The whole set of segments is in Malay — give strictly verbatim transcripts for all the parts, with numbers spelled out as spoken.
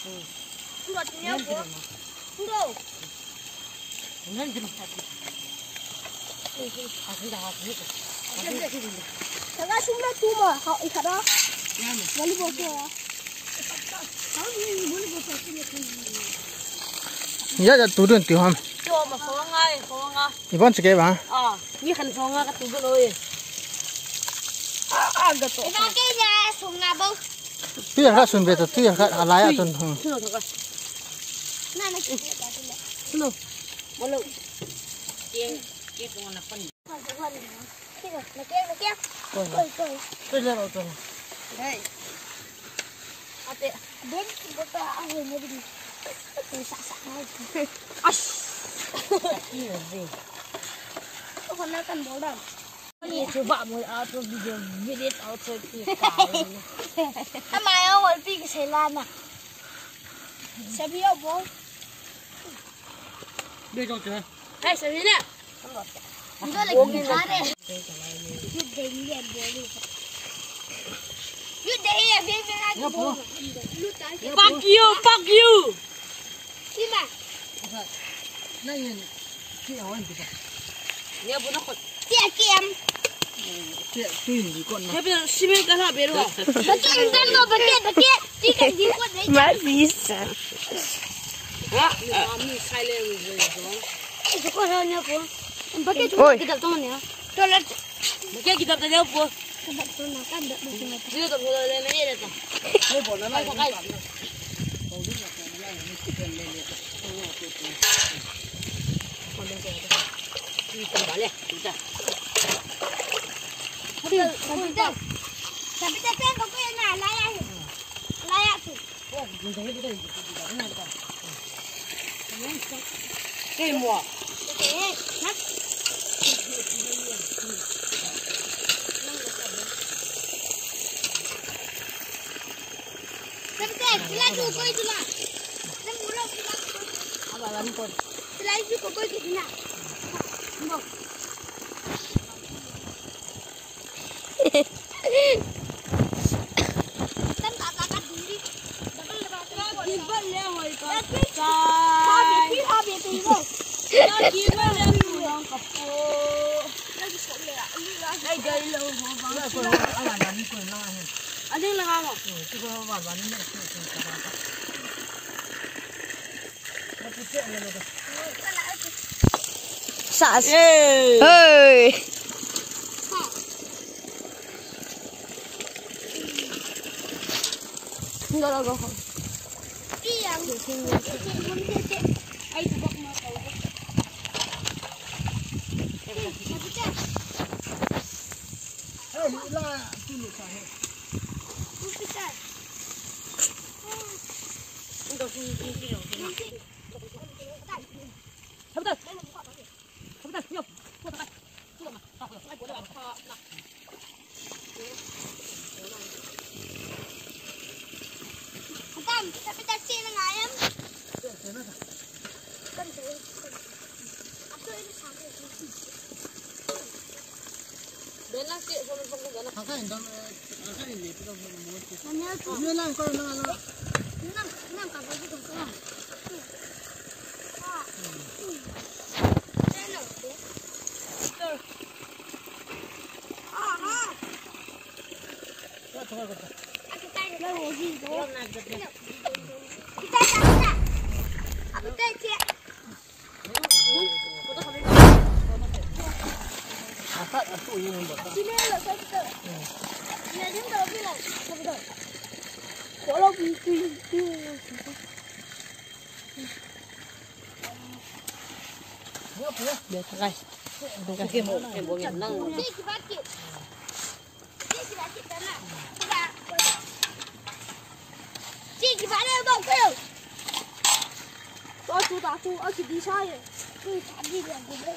Không được nhiều quá. Không đâu. Nên gì mà hạt gì? Hạt gì đó hạt gì? Hạt gì? Thằng cái súng nó chui mà họ ít đó. Volleyball boleh à? Tahu ni volleyball tu. Ya ya turun tu ham. Cuma mà phong ngay, phong ngay. Iban sekali bang. À, như khăn phong ngay cái tủ rồi. À, cái tủ. Iba cái nhà súng ngà bông. Tu yang kat sun betul, tu yang kat alaya tu. Sino thôi. Nè nè. Sino. Malu. Tiếng cái con là con. Cái này, nó kia, nó kia. Coi, coi. Tôi lên rồi tôi. Đây. À, để đến bữa ta ăn rồi mới đi. Tôi sạ sạ ngay. Ash. Cái gì? Có con nào cần bố đâu. Ini coba mau auto video video auto kia kau. Am I all big selana? Sabi yo bố. Đưa cho chơi. Hey, sao thế nè? Nó là gì đó đây? Biết đây là bố đi. Biết đây là biết bên anh bố. Fuck you, fuck you. Đi mà. Này này. Cái áo anh kìa. Nè bố nó còn. Tia kem. Tiap tu ini kon. Tapi simen kan habis rồi. Bagian kan lo bagian bagian. Đi cái gì con đấy. Masisa. Hả? Kami khai lên rồi rồi. Itu kau orang ni apa? Bagian tu kita tahu ni. Kalau Bagian kita tadi apa? kita tahu nak kan tak mesti nak. Dia tak boleh lên này đấy. Đây bỏ nó lại cái. Đi tầm bả lên, đi ra. Tapi tapi tapi tapi kau kau yang nak layak, layak tu. Oh, mình thấy cái đây cái này cả. Cái mùa. Eh, nak. Tapi tapi sila tu kau itu lah. Nak mula sila. Apa lagi kau? Sila itu kau kau itu nak. Mau. Kan tak tak diri. Dapat lepas tu. Ibu le hoi ka. Habis habis tu ibu. Ya ibu le pulang kapo. Lagi sekali lah. Ai gai lo ho bang. Kau awak dah ni kau nak ni. Ada yang lama. Tu kau awak dah ni nak tu tu. Tapi cek ni tu. Sas. Eh. Hei. Enggak lah kau. Iya. Ai tu bak mau tahu. Eh, lah tu ni saya. Tu kita. Enggak sini sini dong. Cepat. Cepat, yuk. Cepat. Cepat. Tak boleh. Tak boleh. Tak. Tam, tapi tak cik dengan ayam. Kan tu. Apa ini sampai? Benar sih, sama sama benar. Akan indam, akan ini tu dah muat. Mana tu? Ini lah kau nak nak. Enam, enam kapal itu tu. Ah. Hello. Ah, ah. Ya, tengok kau. Aku tak ada lagi tu. Belum nak jadi. Kita tak. Aku tak cik. Apa tu ini buat? Sini lah, saya betul. Ini dia tak bilang, saya betul. Kalau bikin tu. Biasa guys. Okey, mau mau nang. Cik bakit. Cik bakit tanah. Tidak. Cik gimana bang kau? Aku tak aku, aku di saya. Aku tadi dia boleh.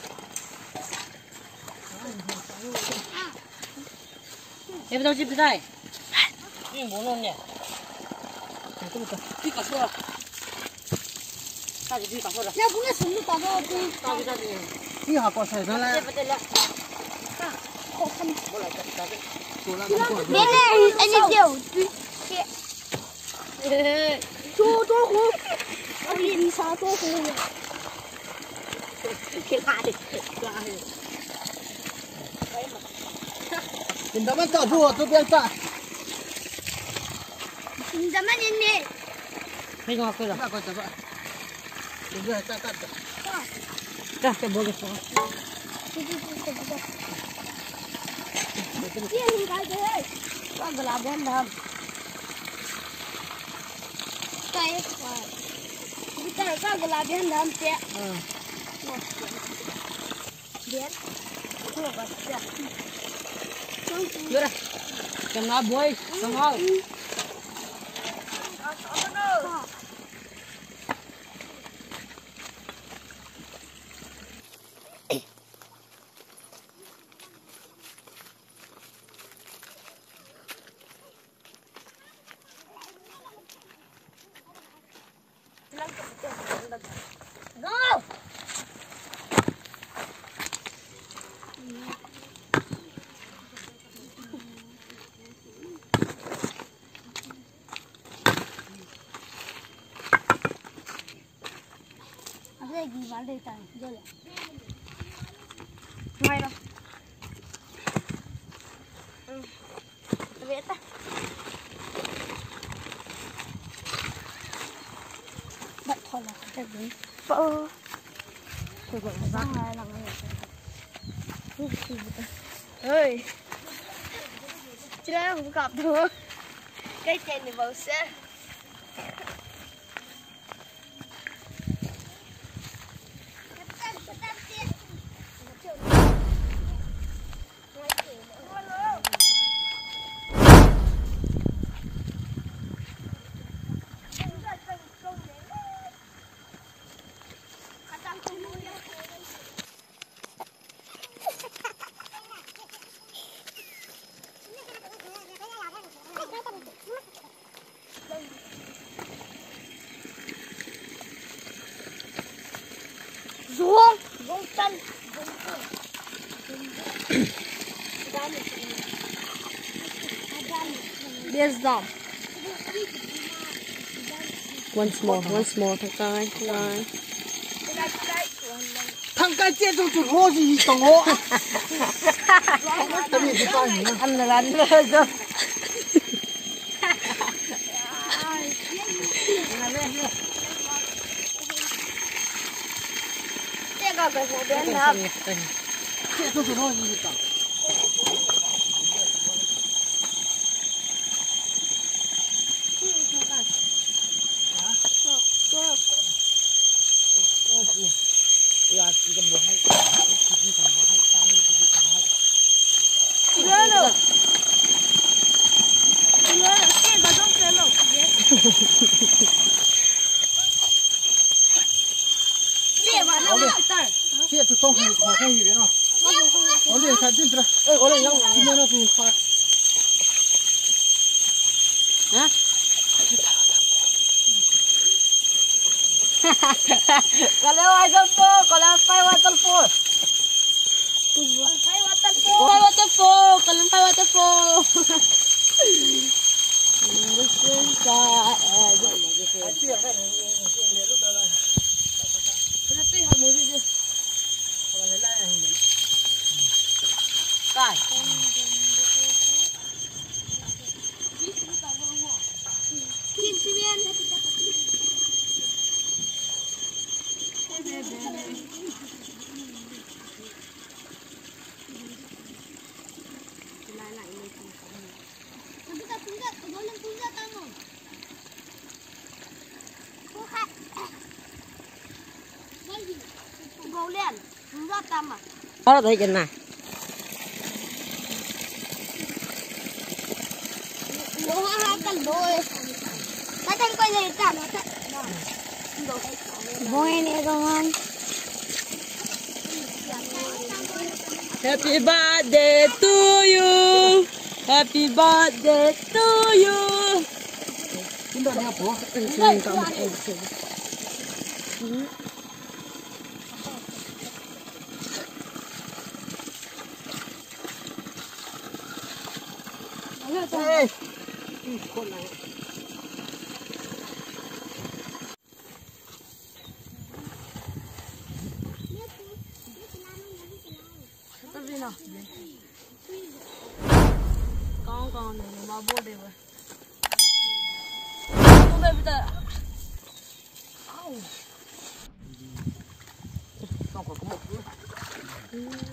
Eh, betul sih betul. Ini bolong ni. Itu betul. Di kasur lah. Tadi di kasur lah. Nak punya semua tak ada tu. Tadi tadi. Ini apa saya dah lah. Betul lah. Kau kan. Boleh tadi. Tu lah tu. Dia ni ini dia. chú chú khu ông đi sao chú khu này cái lạ đi lạ đi Nhìn tao bắt tao rùa tôi biết ta. nhìn tao mắt nhìn nè Thấy ngon cái rồi. Ta coi ta vậy. Đừng về ta ta. Ra cái bố cái phó. Dia ni cái gì đấy con gà bên đầm cái cái cái gà bên đầm chứ Ừ. biết không có chứ Đưa đây. Cầm nó bôi, xong rồi. Go! Ada gimana deh tadi, jalan. Mai đâu? Ừ. Biết ta. Bật thôi là cái gì? Vợ. Tôi gọi là hai lần này. Ơi. Chứ đấy không gặp thôi. Cái trên này vào xe. Xuống, xuống chân, xuống chân. Biết dòng. Once more, once more, thật coi, rồi. Thằng cái chết trong chuột hô gì tổng hô. Tao biết cái gì nữa. Ăn là ăn rồi rồi. Cái cái cái cái bên đó. Chết trong chuột hô gì tổng. Ya, kita buat. Kita buat. Kami pergi ke bawah. Gelo. Gelo, cái cái trong cái lỗ. Cái mà nó bị tơi. Chết từ trong hồ hồ không gì nữa. Ở đây khai tin ra. Ê, ở đây đang chim nó thì phải. Hả? Kalau waterfall, kalau pai waterfall. Pai waterfall. Pai waterfall, kalau pai waterfall. Mungkin tak ada lagi. Kalau tu hal mesti je. Kalau lelah yang ini. Kai. Kim Simeon. Gấu liền, rất tâm à? Có là thấy chân này. Gấu hai hai cần đôi. Cái thanh quay này cả nó thật. Voi này con. Happy birthday to you. Happy birthday to you. Chúng ta đeo phố. Xin cảm ơn. Ê. nào con con này mà bố đều rồi con đây bây giờ Không có có một